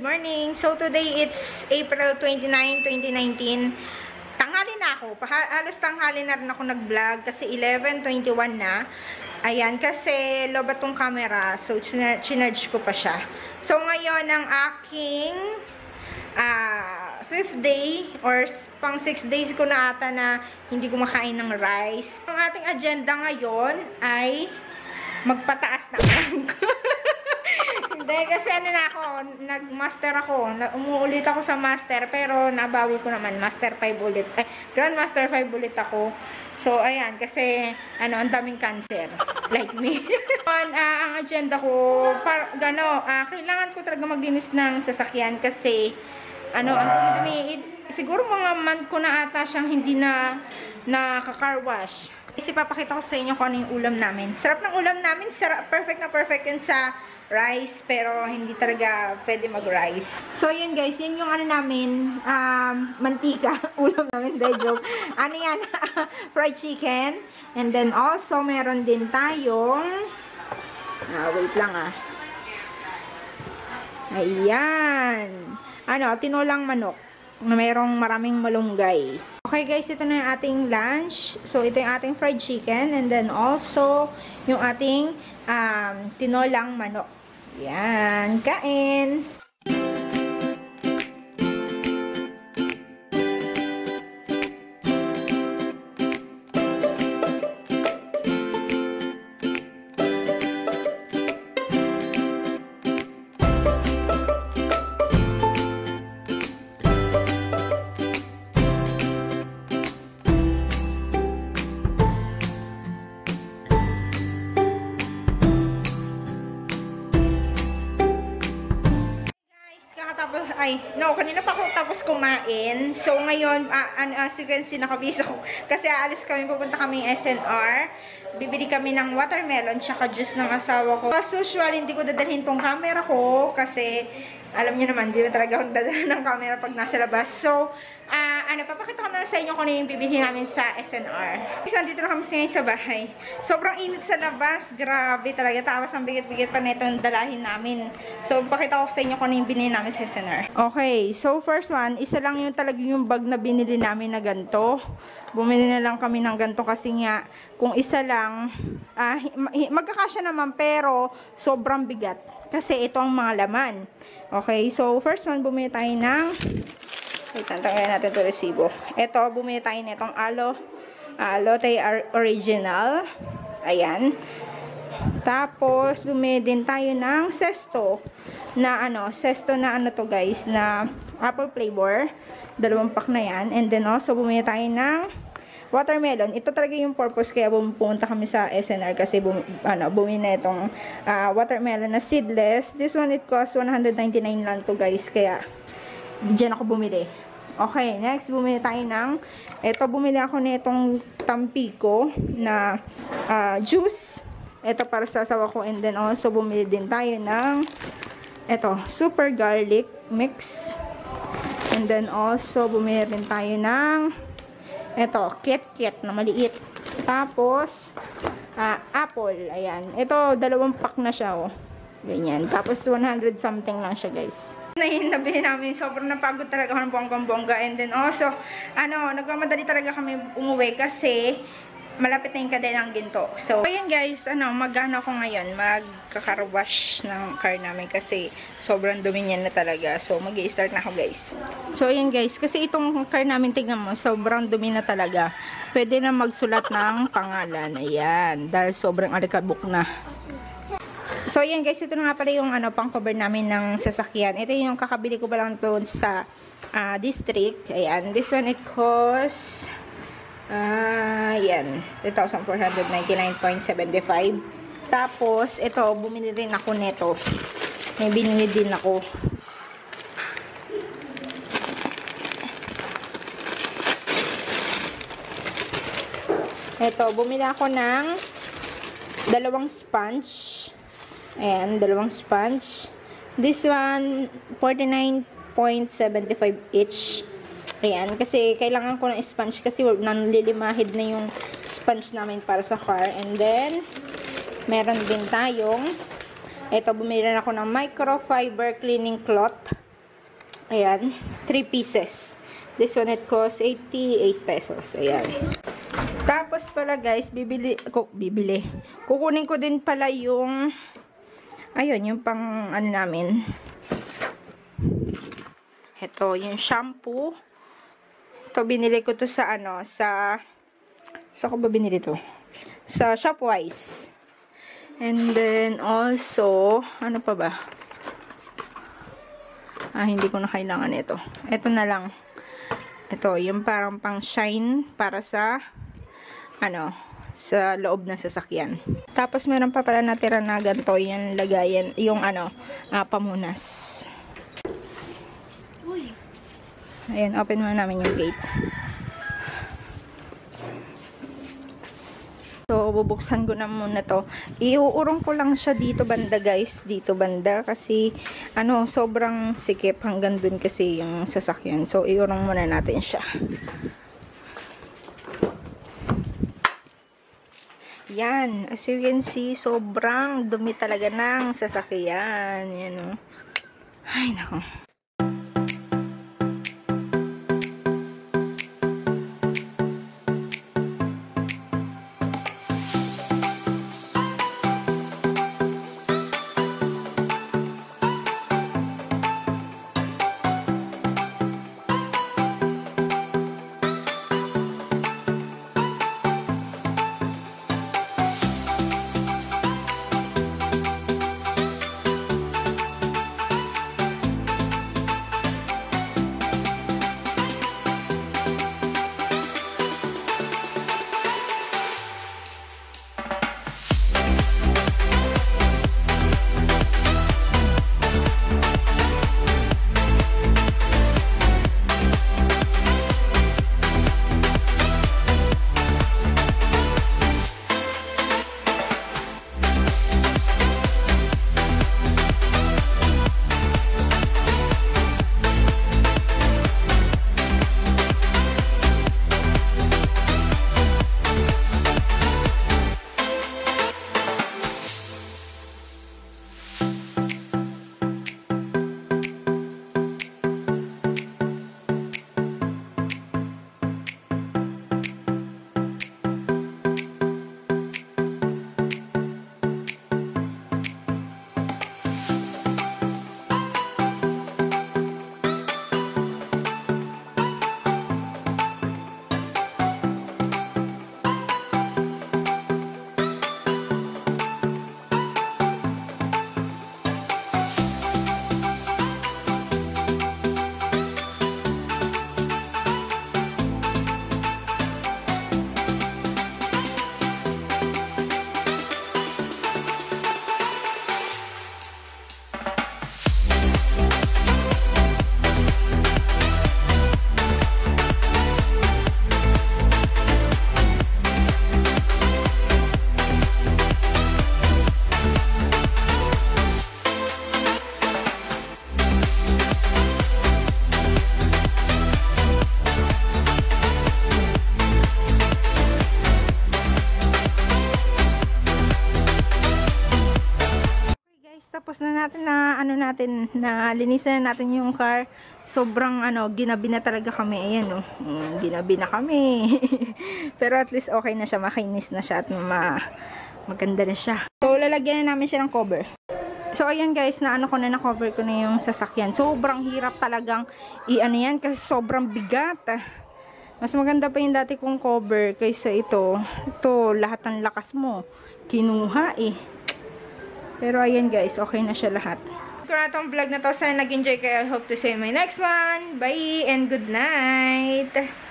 good morning. So today it's April 29, 2019. Tanghali na ako. Halos tanghali na rin ako nag-vlog kasi 11:21 na. Ayan, kasi lobat tong camera. So chinarge ko pa siya. So ngayon ang aking 5th day or pang 6 days ko na ata na hindi kumakain ng rice. Ang ating agenda ngayon ay magpataas na ko. Hindi, kasi ano na ako, nag-master ako. Umuulit ako sa master, pero nabawi ko naman. Master 5 ulit. Ay, Grandmaster 5 ulit ako. So, ayan, kasi, ang daming cancer. Like me. Ang agenda ko, kailangan ko talaga maglinis ng sasakyan kasi, ang dumi-dumi. Siguro mga month ko na ata siyang hindi na nakaka-car wash. Kasi papakita ko sa inyo kung ano yung ulam namin. Sarap ng ulam namin. Sarap, perfect na perfect yun sa rice, pero hindi talaga pwede mag-rice. So, yun guys, yun yung namin, mantika, ulam namin, dahil joke. Ano yan? Fried chicken. And then also, meron din tayong, wait lang ayan. Tinolang manok, na merong maraming malunggay. Okay guys, ito na yung ating lunch. So, ito yung ating fried chicken. And then also, yung ating tinolang manok. Yan, kain! Kanina pa ako tapos kumain. So, ngayon, sequence nakabisa ko. Kasi aalis kami, pupunta kami SNR. Bibili kami ng watermelon, tsaka juice ng asawa ko. As usual, hindi ko dadalhin tong camera ko. Kasi, alam niyo naman, hindi na talaga akong dadalhin ng camera pag nasa labas. So, papakita ko na sa inyo kung ano yung bibili namin sa SNR. Kasi nandito na kami ngayon sa bahay. Sobrang init sa labas. Grabe talaga. Tapos ang bigit-bigit pa na itong dalahin namin. So, pakita ko sa inyo kung ano yung binili namin sa SNR. Okay. So, first one, isa lang yung talaga yung bag na binili namin na ganito. Bumili na lang kami ng ganito kasi nga, kung isa lang, magkakasya naman pero sobrang bigat. Kasi ito ang mga laman. Okay. So, first one, bumili tayo ng wait, tanggalin natin ito resibo. Ito, bumili tayo nitong Alote Original. Ayan. Tapos, bumili din tayo ng Sesto. Sesto na to guys, na apple flavor. 2 pack na yan. And then also, bumili tayo ng watermelon. Ito talaga yung purpose kaya pumunta kami sa SNR kasi bumili na itong watermelon na seedless. This one, it costs 199 lang to guys. Kaya, diyan ako bumili. Okay, next, bumili tayo bumili ako nitong Tampico na juice. Ito para sa asawa ko. And then also, bumili din tayo ng super garlic mix. And then also, bumili din tayo ng Kit-Kit na maliit. Tapos, apple. Ayan. Ito, 2 pack na siya, ganyan. Tapos, 100 something lang siya, guys. Nabili namin, sobrang napagod talaga ako ng bonggang-bongga. And then also, nagmamadali talaga kami umuwi kasi malapit na yung kadelang ginto. So, ayan guys, mag-ano ako ngayon, magkaka-wash ng car namin kasi sobrang dumi niya na talaga. So, mag-i-start na ako guys. So, ayan guys, kasi itong car namin, tingnan mo, sobrang dumi na talaga. Pwede na magsulat ng pangalan. Ayan, dahil sobrang alikabok na. So, ayan guys, ito na nga pala yung pang-cover namin ng sasakyan. Ito yung kakabili ko pa lang doon sa district. Ayan, this one it costs ayan, 2,499.75. Tapos, ito, bumili rin ako nito. May binili din ako. Ito, bumili ako ng 2 sponge. Ayan, 2 sponge. This one, 49.75 each. Ayan, kasi kailangan ko ng sponge kasi nanlilimahid na yung sponge namin para sa car. And then, meron din tayong, ito, bumili na ako ng microfiber cleaning cloth. Ayan, 3 pieces. This one, it costs 88 pesos. Ayan. Tapos pala guys, kukunin ko din pala yung, ayun, yung pang, ano namin. Ito, yung shampoo. Ito, binili ko to sa, ano, sa ko ba binili to? Sa Shopwise. And then, also, ano pa ba? Hindi ko na kailangan ito. Ito na lang. Ito, yung parang pang shine para sa, ano, sa loob ng sasakyan. Tapos, meron pa pala natira na ganito, yung lagayan, yung ano, pamunas. Uy. Ayan, open muna namin yung gate. So, bubuksan ko na muna to. Iuurong ko lang siya dito banda guys. Dito banda. Kasi, ano, sobrang sikip. Hanggang dun kasi yung sasakyan. So, iurong muna natin siya. Yan. As you can see, sobrang dumi talaga ng sasakyan. Yan o. Ay, nako. Tapos na natin na linisan na natin yung car. Sobrang ginabi na talaga kami. Ayan oh. Ginabi na kami. Pero at least okay na siya, makinis na siya at maganda na siya. So lalagyan na namin siya ng cover. So ayan guys, na-cover ko na yung sasakyan. Sobrang hirap talagang yan kasi sobrang bigat. Mas maganda pa yung dati kong cover kaysa ito. Ito, lahat ng lakas mo kinuha eh. Pero ayan guys, okay na siya lahat. Kung na itong vlog na to, sana nag-enjoy kayo. I hope to see you in my next one. Bye and good night!